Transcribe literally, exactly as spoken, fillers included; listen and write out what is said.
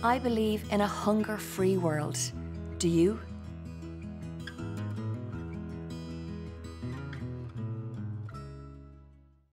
I believe in a hunger-free world. Do you?